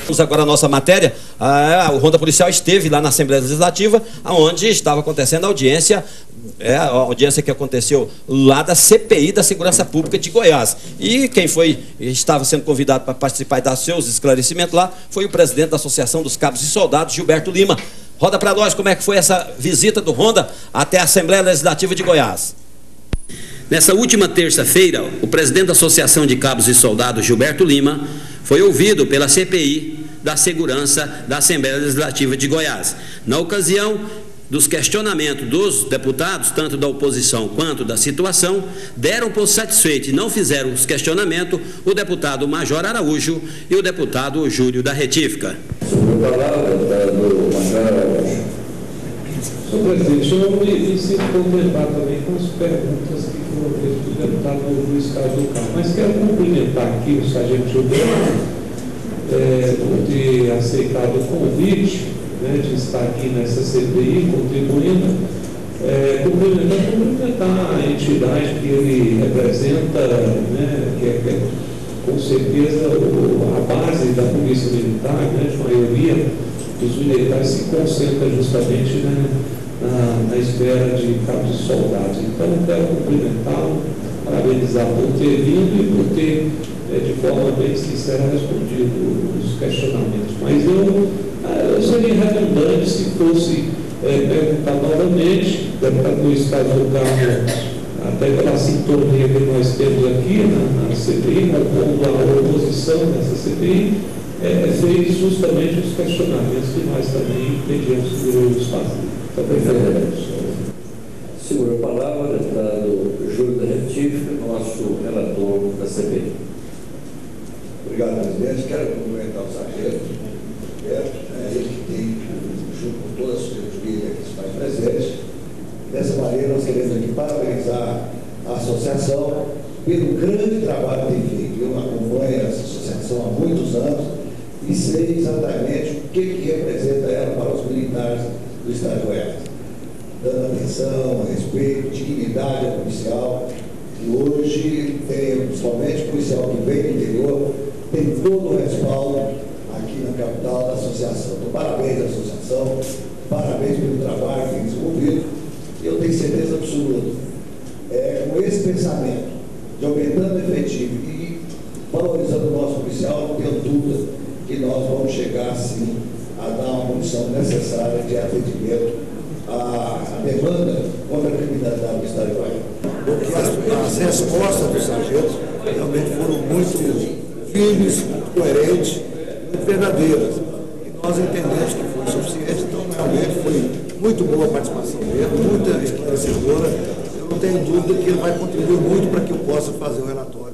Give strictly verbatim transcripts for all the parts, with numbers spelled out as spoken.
Vamos agora a nossa matéria. Ah, o Ronda Policial esteve lá na Assembleia Legislativa, onde estava acontecendo a audiência, é, a audiência que aconteceu lá da C P I da Segurança Pública de Goiás. E quem foi, estava sendo convidado para participar e dar seus esclarecimentos lá, foi o presidente da Associação dos Cabos e Soldados, Gilberto Lima. Roda para nós como é que foi essa visita do Ronda até a Assembleia Legislativa de Goiás. Nessa última terça-feira, o presidente da Associação de Cabos e Soldados, Gilberto Lima, foi ouvido pela C P I da Segurança da Assembleia Legislativa de Goiás. Na ocasião dos questionamentos dos deputados, tanto da oposição quanto da situação, deram por satisfeito e não fizeram os questionamentos o deputado Major Araújo e o deputado Júlio da Retífica. Sobre a palavra, deputado Major Araújo. Senhor presidente, o senhor me se complementar também com as perguntas que foram feitas do deputado Luiz Carlos do Carmo. Mas quero cumprimentar aqui o sargento Gilberto é, por ter aceitado o convite, né, de estar aqui nessa C P I contribuindo, é, cumprimentar, cumprimentar a entidade que ele representa, né, que é, que é com certeza o, a base da Polícia Militar, né, a maioria dos militares se concentra justamente, né, na, na esfera de cabos e soldados. Então, quero cumprimentá-lo, parabenizar por ter vindo e por ter, é, de forma bem sincera, respondido os questionamentos. Mas eu, eu seria redundante se fosse é, perguntar novamente, deputado Luiz Carlos do Carmo, até pela sintonia que nós temos aqui na, na C P I, compondo a oposição nessa C P I, é, fez justamente os questionamentos que nós também pedimos que devemos fazer. Segura a palavra, deputado Júlio da Retífica, nosso relator da C P I. Obrigado, presidente. Quero cumprimentar o sargento Roberto, é ele que tem, junto com toda a diretoria que se faz presente. Dessa maneira, nós queremos aqui parabenizar a associação pelo grande trabalho que tem feito. Eu acompanho essa associação há muitos anos e sei exatamente o que, que representa ela para os militares do Estado de Goiás, dando atenção, respeito, dignidade ao policial, que hoje tem, principalmente o policial que vem do interior, tem todo o respaldo aqui na capital da associação. Então, parabéns à associação, parabéns pelo trabalho que tem desenvolvido. Eu tenho certeza absoluta, é, com esse pensamento de aumentando o efetivo e valorizando o nosso policial, não tenho dúvida que nós vamos chegar, sim, a dar uma condição necessária de atendimento à, à demanda contra a criminalidade do Estado de Goiás. Porque as, as respostas dos sargentos realmente foram muito firmes, muito coerentes, muito verdadeiras. E nós entendemos que foi suficiente, então realmente foi muito boa a participação dele, muito esclarecedora. Eu não tenho dúvida que ele vai contribuir muito para que eu possa fazer o relatório.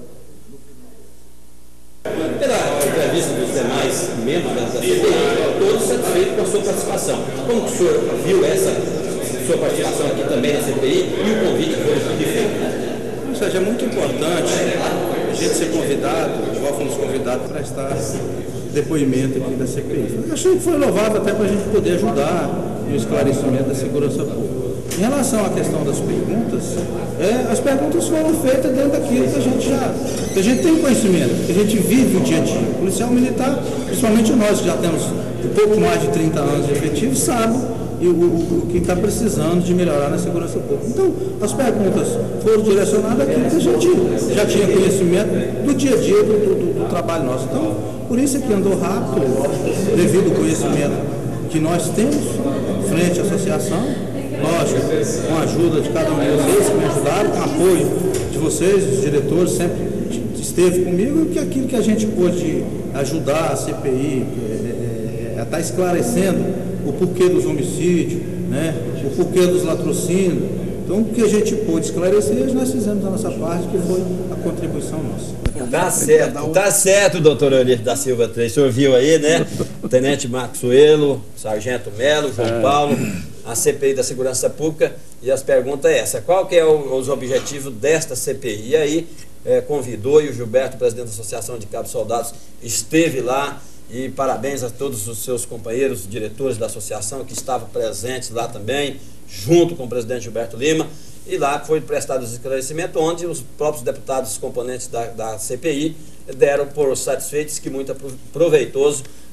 Pela entrevista dos demais membros da C P I, todos satisfeitos com a sua participação. Como o senhor viu essa sua participação aqui também na C P I e o convite foi feito? Ou seja, é muito importante a gente ser convidado, igual fomos convidados para estar depoimento aqui da C P I. Eu achei que foi louvável até para a gente poder ajudar no esclarecimento da segurança pública. Em relação à questão das perguntas, é, as perguntas foram feitas dentro daquilo que a gente já que a gente tem conhecimento, que a gente vive o dia a dia. O policial militar, principalmente nós que já temos um pouco mais de trinta anos de efetivo, sabe e o, o, o que está precisando de melhorar na segurança pública. Então, as perguntas foram direcionadas àquilo que a gente já tinha conhecimento do dia a dia do, do, do trabalho nosso. Então, por isso é que andou rápido, devido ao conhecimento que nós temos frente à associação. Lógico, com a ajuda de cada um de vocês que me ajudaram, com o apoio de vocês, os diretores, sempre esteve comigo, e que aquilo que a gente pôde ajudar a C P I, é, é, é, está esclarecendo o porquê dos homicídios, né, o porquê dos latrocínios. Então, o que a gente pôde esclarecer, nós fizemos a nossa parte, que foi a contribuição nossa. Tá certo, tá certo, doutor Eunício da Silva três. O senhor viu aí, né? Tenente Maxuelo, Sargento Melo, João Paulo, a C P I da Segurança Pública, e as perguntas é essa: qual que é o, os objetivos desta C P I? E aí é, convidou, e o Gilberto, presidente da Associação de Cabos Soldados, esteve lá, e parabéns a todos os seus companheiros, diretores da associação que estavam presentes lá também, junto com o presidente Gilberto Lima, e lá foi prestado os esclarecimentos, onde os próprios deputados componentes da, da C P I deram por satisfeitos que muito proveitoso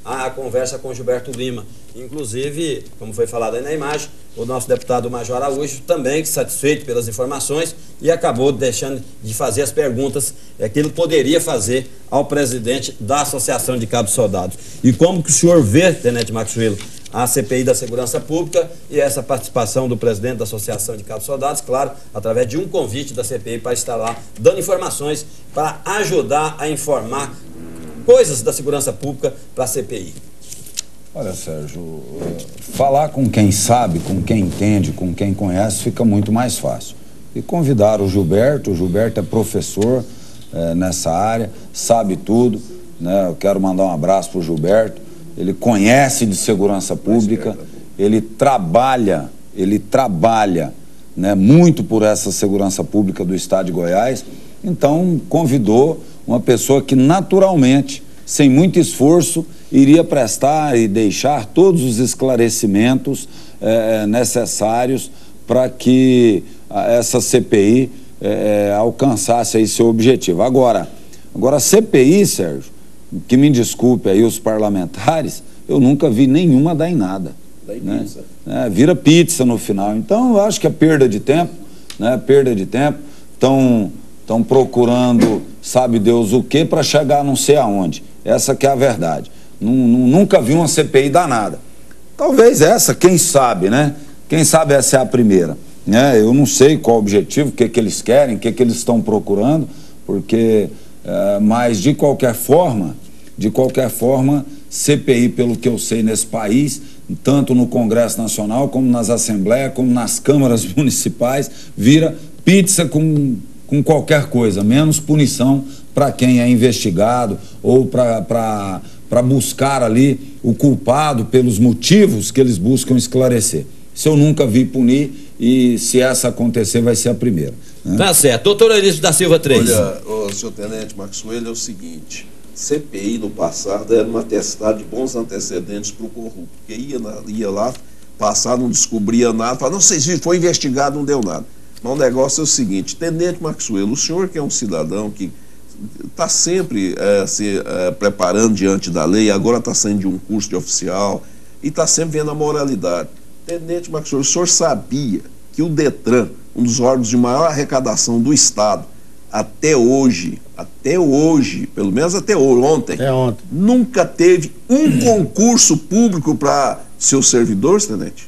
a conversa com Gilberto Lima. Inclusive, como foi falado aí na imagem, o nosso deputado Major Araújo também satisfeito pelas informações e acabou deixando de fazer as perguntas é, que ele poderia fazer ao presidente da Associação de Cabos Soldados. E como que o senhor vê, Tenente Maxwell, a C P I da Segurança Pública e essa participação do presidente da Associação de Cabos Soldados, claro, através de um convite da C P I para estar lá dando informações para ajudar a informar coisas da segurança pública para a C P I. Olha, Sérgio, falar com quem sabe, com quem entende, com quem conhece, fica muito mais fácil. E convidar o Gilberto, o Gilberto é professor é, nessa área, sabe tudo, né? Eu quero mandar um abraço para o Gilberto. Ele conhece de segurança pública, ele trabalha, ele trabalha, né, muito por essa segurança pública do estado de Goiás. Então, convidou uma pessoa que naturalmente, sem muito esforço, iria prestar e deixar todos os esclarecimentos é, necessários para que essa C P I é, alcançasse aí seu objetivo. Agora, agora a C P I, Sérgio, que me desculpe aí os parlamentares, eu nunca vi nenhuma dar em nada. Daí né? pizza. É, vira pizza no final. Então, eu acho que é perda de tempo, né? Perda de tempo. Estão estão procurando, sabe Deus o que, para chegar não sei aonde. Essa que é a verdade. Nunca vi uma C P I danada. Talvez essa, quem sabe, né? Quem sabe essa é a primeira. Né? Eu não sei qual o objetivo, o que, que eles querem, o que, que eles estão procurando, porque, é, mas de qualquer forma, de qualquer forma, C P I, pelo que eu sei nesse país, tanto no Congresso Nacional, como nas Assembleias, como nas câmaras municipais, vira pizza com, com qualquer coisa, menos punição para quem é investigado ou para para buscar ali o culpado pelos motivos que eles buscam esclarecer. Isso eu nunca vi punir e se essa acontecer vai ser a primeira. Né? Tá certo. Doutor Eurípides da Silva três. Olha, o senhor Tenente Maxwell, é o seguinte, C P I no passado era um atestado de bons antecedentes para o corrupto, porque ia, na, ia lá, passar, não descobria nada, falava, não sei se foi investigado, não deu nada. Mas o negócio é o seguinte, Tenente Maxwell, o senhor que é um cidadão que está sempre é, se é, preparando diante da lei, agora está saindo de um curso de oficial e está sempre vendo a moralidade. Tenente Maxwell, o senhor sabia que o DETRAN, um dos órgãos de maior arrecadação do Estado, até hoje, até hoje, pelo menos até ontem, é ontem. nunca teve um concurso público para seus servidores, Tenente?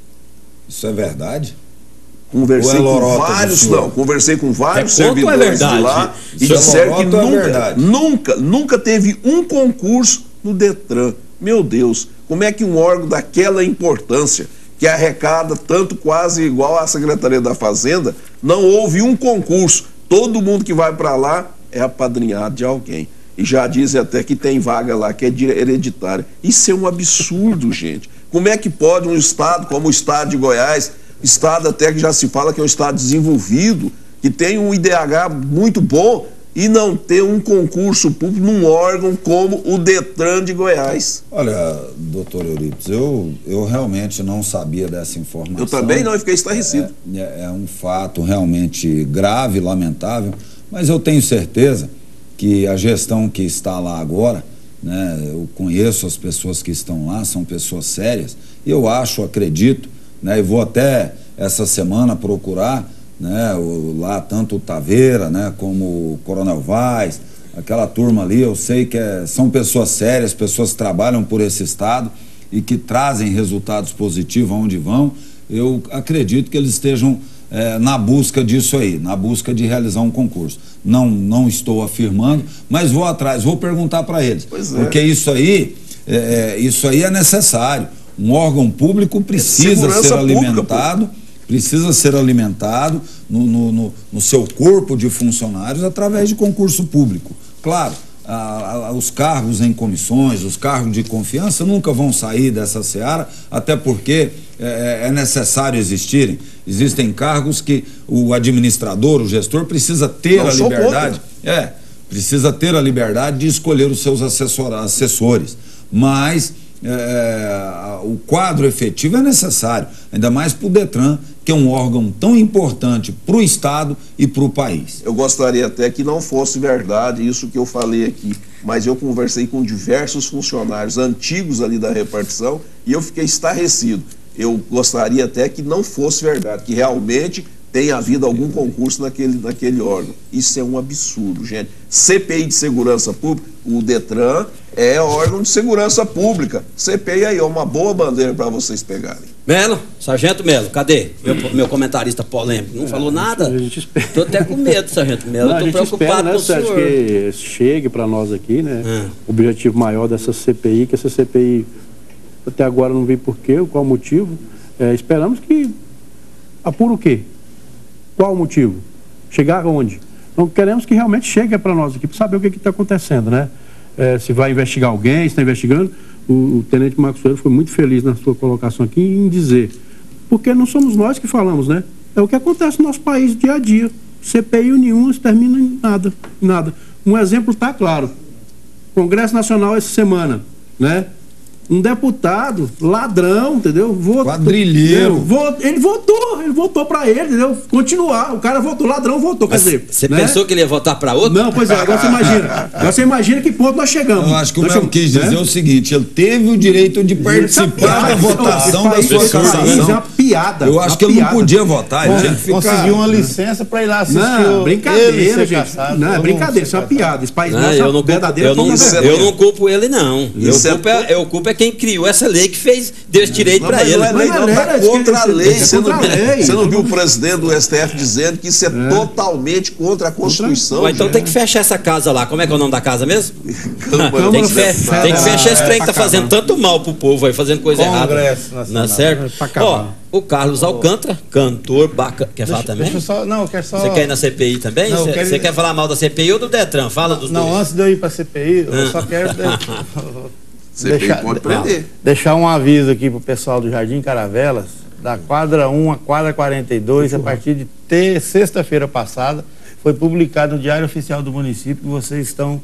Isso é verdade? Conversei com lorota, vários, não, conversei com vários é servidores é de lá e Isso disseram é que lorota, nunca, é nunca, nunca teve um concurso no DETRAN. Meu Deus, como é que um órgão daquela importância, que arrecada tanto quase igual à Secretaria da Fazenda, não houve um concurso? Todo mundo que vai para lá é apadrinhado de alguém. E já dizem até que tem vaga lá que é hereditária. Isso é um absurdo, gente. Como é que pode um estado como o estado de Goiás, estado até que já se fala que é um estado desenvolvido, que tem um I D H muito bom, e não ter um concurso público num órgão como o DETRAN de Goiás? Olha, doutor Eurípides, eu, eu realmente não sabia dessa informação. Eu também não, eu fiquei estarrecido. É, é, é um fato realmente grave, lamentável, mas eu tenho certeza que a gestão que está lá agora, né, eu conheço as pessoas que estão lá, são pessoas sérias, e eu acho, acredito, né, e vou até essa semana procurar, né, o, lá tanto o Taveira, né, como o Coronel Vaz, aquela turma ali, eu sei que é, são pessoas sérias, pessoas que trabalham por esse estado e que trazem resultados positivos aonde vão. Eu acredito que eles estejam é, na busca disso aí, na busca de realizar um concurso. Não, não estou afirmando, mas vou atrás, vou perguntar para eles, pois é. Porque isso aí, é, isso aí é necessário. Um órgão público precisa é ser alimentado, pública, precisa ser alimentado no, no, no, no seu corpo de funcionários através de concurso público. Claro, a, a, os cargos em comissões, os cargos de confiança nunca vão sair dessa seara, até porque é, é necessário existirem. Existem cargos que o administrador, o gestor, precisa ter Não a sou liberdade, é, precisa ter a liberdade de escolher os seus assessor, assessores, mas É, o quadro efetivo é necessário, ainda mais para o DETRAN, que é um órgão tão importante para o Estado e para o país. Eu gostaria até que não fosse verdade isso que eu falei aqui, mas eu conversei com diversos funcionários antigos ali da repartição e eu fiquei estarrecido. Eu gostaria até que não fosse verdade, que realmente tenha havido algum concurso naquele, naquele órgão. Isso é um absurdo, gente. C P I de Segurança Pública, o DETRAN é órgão de segurança pública. C P I aí é uma boa bandeira para vocês pegarem. Melo, Sargento Melo, cadê? Meu, meu comentarista polêmico, não falou nada? A gente espera. Tô até com medo, Sargento Melo. Não, eu tô a gente preocupado espera, né, com o Sérgio, senhor. que chegue para nós aqui, né? Ah. O objetivo maior dessa C P I, que essa C P I até agora não vi por quê, qual o motivo. É, esperamos que apure o quê? Qual o motivo? Chegar aonde? Então queremos que realmente chegue para nós aqui, para saber o que está acontecendo, né? É, se vai investigar alguém, se está investigando. O, o Tenente Maxwell foi muito feliz na sua colocação aqui em dizer, porque não somos nós que falamos, né? É o que acontece no nosso país dia a dia. C P I nenhuma se termina em nada, em nada. Um exemplo está claro. Congresso Nacional essa semana, né? Um deputado, ladrão, entendeu? Votou, Quadrilheiro. Entendeu? Ele votou, ele votou pra ele, entendeu? Continuar. O cara votou, ladrão votou, quer Mas dizer. você né? pensou que ele ia votar para outro? Não, pois é, agora você imagina. Agora você imagina que ponto nós chegamos. Eu acho que o nós Melo quis dizer né? o seguinte, ele teve o direito de participar da votação da sua cassação. Isso é uma piada. Eu acho que ele não podia votar, ele tinha que ficar... Conseguiu uma licença para ir lá assistir. Não, o- brincadeira, ele ser gente. caçado, Não, é todo brincadeira, mundo isso é uma ser piada. Esse país Não, nosso é eu, uma não culpo, verdadeira eu, não, porcaria. eu não culpo ele, não. Eu Isso é culpo é, eu culpo é quem criou essa lei que fez, deu esse direito Não, para mas ele. não é lei, Mas não, não é tá lei, contra a é lei. Você não, contra a lei. você não viu o presidente do S T F dizendo que isso é, totalmente contra a Constituição? Ou então gente. tem que fechar essa casa lá. Como é que é o nome da casa mesmo? Câmara tem, que dos fe- Deputados. tem que fechar esse trem que tá pra fazendo tanto mal pro povo aí, fazendo coisa errada. Congresso Não é Nacional. certo? Pra acabar. Ó, o Carlos Alcântara, cantor bacana. Quer falar também? Deixa eu só, não, eu quero só... Você quer ir na C P I também? Não, eu Você quero- você quer falar mal da C P I ou do Detran? Fala dos Não, dois. antes de eu ir para a C P I, eu Ah. só quero C P I deixar, pode prender. deixar um aviso aqui pro pessoal do Jardim Caravelas, da quadra um à quadra quarenta e dois, a partir de ter- sexta-feira passada, foi publicado no Diário Oficial do Município que vocês estão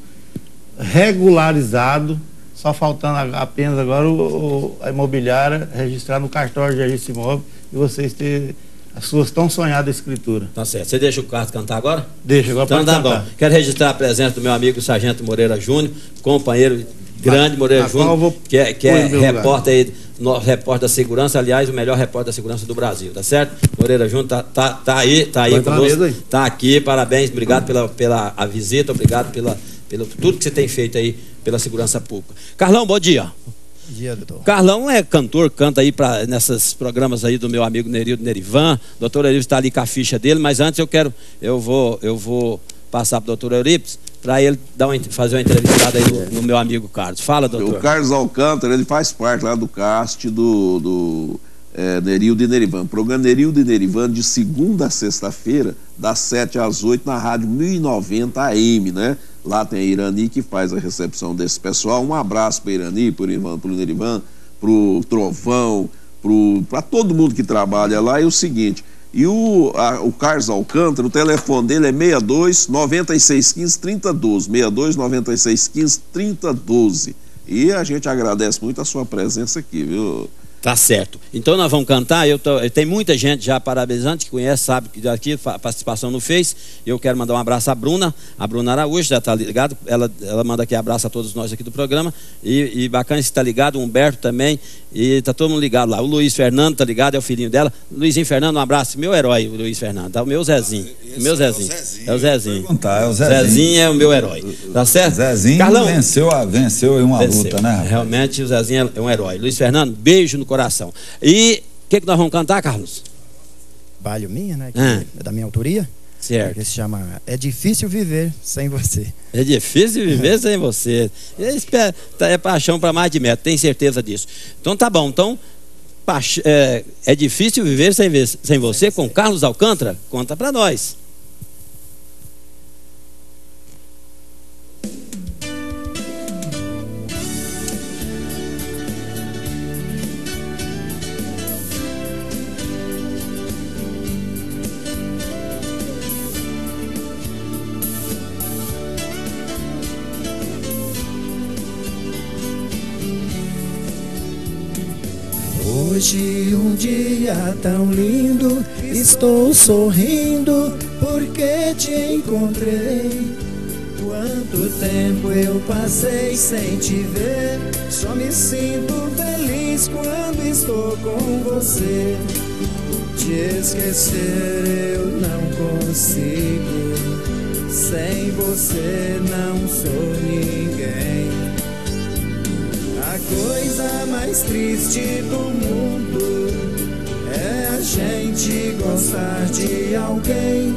regularizados, só faltando a- apenas agora o, o- a imobiliária registrar no cartório de registro imóvel e vocês terem as suas tão sonhadas escrituras. Tá certo. Você deixa o Carlos cantar agora? Deixa, agora Então pode tá cantar. bom. Quero registrar a presença do meu amigo Sargento Moreira Júnior, companheiro grande Moreira na qual eu Júnior, vou que é, que pôr é no meu lugar. repórter aí, nosso repórter da segurança, aliás, o melhor repórter da segurança do Brasil, tá certo? Moreira Júnior tá, tá, tá aí, tá aí Vai entrar na conosco, mesa aí. tá aqui, parabéns, obrigado pela, pela a visita, obrigado pela, pelo tudo que você tem feito aí pela segurança pública. Carlão, bom dia. Bom dia, doutor. Carlão é cantor, canta aí pra, nesses programas aí do meu amigo Nerildo Nerivan. O doutor Euripides está ali com a ficha dele, mas antes eu quero, eu vou, eu vou passar para o doutor Euripides para ele dar uma, fazer uma entrevistada aí no, no meu amigo Carlos. Fala, doutor. O Carlos Alcântara, ele faz parte lá do cast do, do é, Nerildo e Nerivan. Programa Nerildo e Nerivan de segunda a sexta-feira, das sete às oito, na rádio mil e noventa A M, né? Lá tem a Irani que faz a recepção desse pessoal. Um abraço para a Irani, para o Ivan, para o Nerivan, para o Trovão, para todo mundo que trabalha lá. É o seguinte, e o, a, o Carlos Alcântara, o telefone dele é seis dois, nove seis um cinco, três zero um dois. seis dois, nove seis um cinco, três zero um dois. E a gente agradece muito a sua presença aqui, viu? Tá certo. Então nós vamos cantar. Eu tô, tem muita gente já parabenizando, que conhece, sabe que aqui a participação no Face. Eu quero mandar um abraço à Bruna, a Bruna Araújo, já está ligado. Ela, ela manda aqui abraço a todos nós aqui do programa. E, e bacana que está ligado, o Humberto também. E tá todo mundo ligado lá. O Luiz Fernando tá ligado, é o filhinho dela. Luizinho Fernando, um abraço. Meu herói, o Luiz Fernando. Tá o meu Zezinho. O meu Zezinho. É o Zezinho. É o Zezinho. Zezinho é o meu herói. Tá certo? Zezinho Carlão, venceu, a, venceu em uma venceu. luta, né? rapaz? Realmente o Zezinho é um herói. Luiz Fernando, beijo no coração. E o que, que nós vamos cantar, Carlos? Balho minha, né? Que Ah. é da minha autoria. Certo. Que se chama É Difícil Viver Sem Você. É difícil viver sem você. É, é paixão para mais de metro, tenho certeza disso. Então tá bom. Então, paix- é, é difícil viver sem, ve- sem você com Carlos Alcântara? Conta para nós. Foi Hoje um dia tão lindo, estou sorrindo porque te encontrei. Quanto tempo eu passei sem te ver, só me sinto feliz quando estou com você. Te esquecer eu não consigo, sem você não sou ninguém. A coisa mais triste do mundo é a gente gostar de alguém.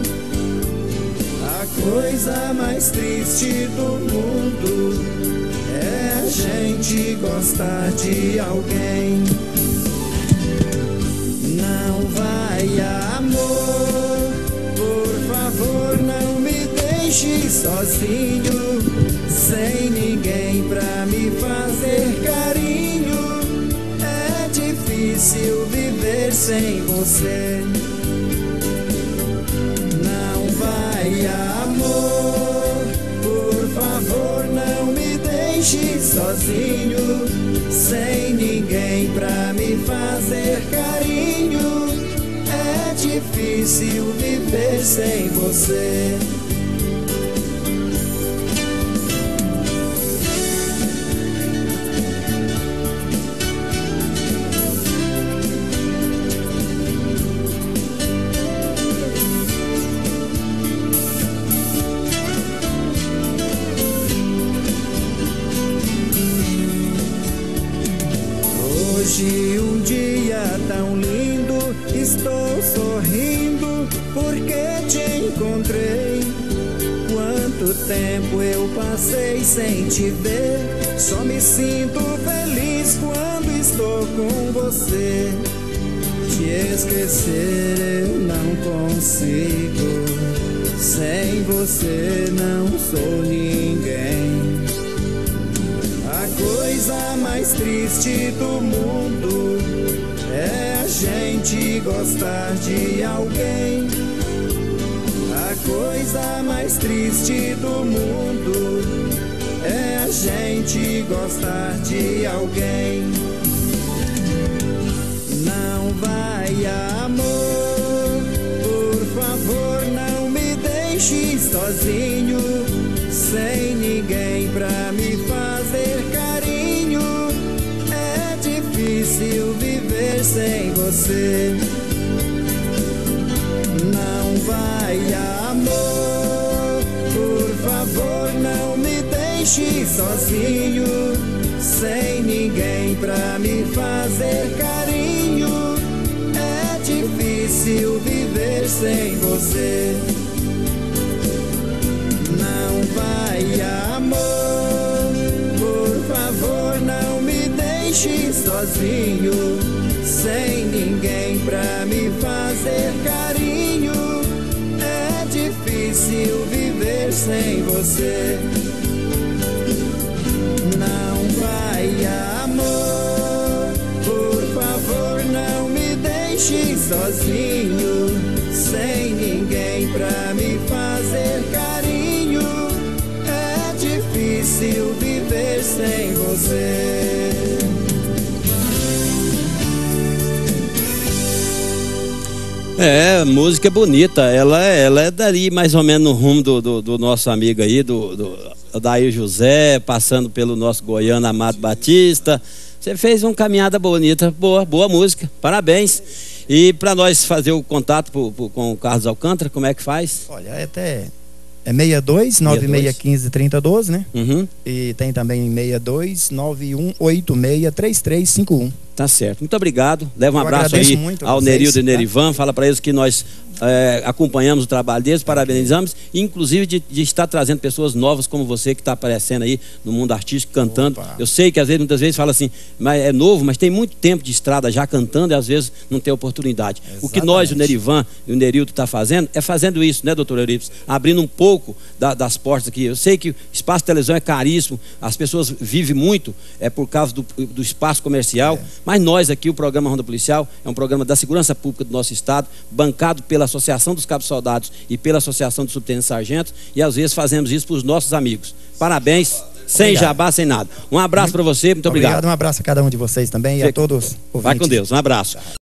A coisa mais triste do mundo é a gente gostar de alguém. Não vai, amor, por favor, não me deixe sozinho, sem ninguém pra me fazer carinho. É difícil viver sem você. Não vai, amor, por favor, não me deixe sozinho, sem ninguém pra me fazer carinho. É difícil viver sem você. Hoje um dia tão lindo, estou sorrindo porque te encontrei. Quanto tempo eu passei sem te ver, só me sinto feliz quando estou com você. Te esquecer eu não consigo, sem você não sou ninguém. A coisa mais triste do mundo é a gente gostar de alguém. A coisa mais triste do mundo é a gente gostar de alguém. Não vai, amor, por favor, não me deixe sozinho, sem ninguém pra me fazer carinho. É difícil viver sem você. Não vai, amor, por favor, não me deixe sozinho, sem ninguém pra me fazer carinho. É difícil viver sem você. Não vai, amor, por favor, não me deixe sozinho, sem ninguém pra me fazer carinho. É difícil viver sem você. Não vai, amor, por favor, não me deixe sozinho, sem ninguém pra me fazer carinho. É difícil viver sem você. É, música bonita, ela, ela é dali mais ou menos no rumo do, do, do nosso amigo aí, do, do Daí José, passando pelo nosso goiano Amado Batista. Você fez uma caminhada bonita, boa, boa música, parabéns. E para nós fazer o contato pro, pro, com o Carlos Alcântara, como é que faz? Olha, é até é seis dois, nove seis um cinco, três zero um dois, né? Uhum. E tem também seis dois, nove um oito seis, três três cinco um. Tá certo, muito obrigado. Leva um Eu abraço aí ao vocês, Nerildo e tá? Nerivan. Fala para eles que nós é, acompanhamos o trabalho deles, parabenizamos, inclusive de, de estar trazendo pessoas novas como você que está aparecendo aí no mundo artístico, cantando. Opa. Eu sei que às vezes, muitas vezes fala assim, mas é novo, mas tem muito tempo de estrada já cantando e às vezes não tem oportunidade. Exatamente. O que nós, o Nerivan e o Nerildo está fazendo é fazendo isso, né, doutor Euripides? Abrindo um pouco da, das portas aqui. Eu sei que o espaço de televisão é caríssimo, as pessoas vivem muito é por causa do, do espaço comercial, é. Mas nós aqui, o programa Ronda Policial é um programa da segurança pública do nosso estado, bancado pela Associação dos Cabos Soldados e pela Associação dos Subtenentes Sargentos, e às vezes fazemos isso para os nossos amigos. Parabéns, Sem Obrigado. jabá, sem nada. Um abraço para você, muito obrigado. Obrigado, um abraço a cada um de vocês também e a todos. Vai com Deus, um abraço.